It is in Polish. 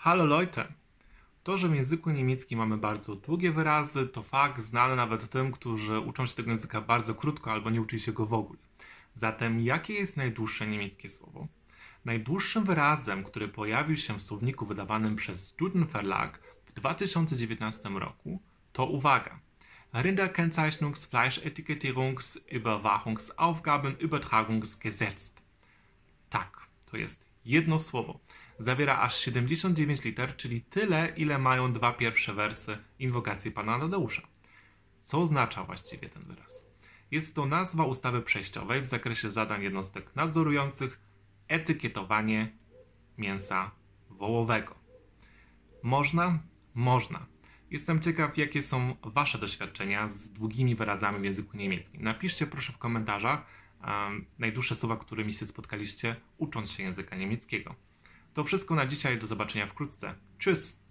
Hallo Leute! To, że w języku niemieckim mamy bardzo długie wyrazy, to fakt znany nawet tym, którzy uczą się tego języka bardzo krótko albo nie uczyli się go w ogóle. Zatem jakie jest najdłuższe niemieckie słowo? Najdłuższym wyrazem, który pojawił się w słowniku wydawanym przez Duden Verlag w 2019 roku, to uwaga. Rinderkennzeichnungs-Fleischetikettierungs-Überwachungsaufgabenübertragungsgesetz. Tak, to jest jedno słowo. Zawiera aż 79 liter, czyli tyle, ile mają dwa pierwsze wersy inwokacji Pana Tadeusza. Co oznacza właściwie ten wyraz? Jest to nazwa ustawy przejściowej w zakresie zadań jednostek nadzorujących etykietowanie mięsa wołowego. Można? Można. Jestem ciekaw, jakie są Wasze doświadczenia z długimi wyrazami w języku niemieckim. Napiszcie proszę w komentarzach najdłuższe słowa, którymi się spotkaliście, ucząc się języka niemieckiego. To wszystko na dzisiaj. Do zobaczenia wkrótce. Tschüss!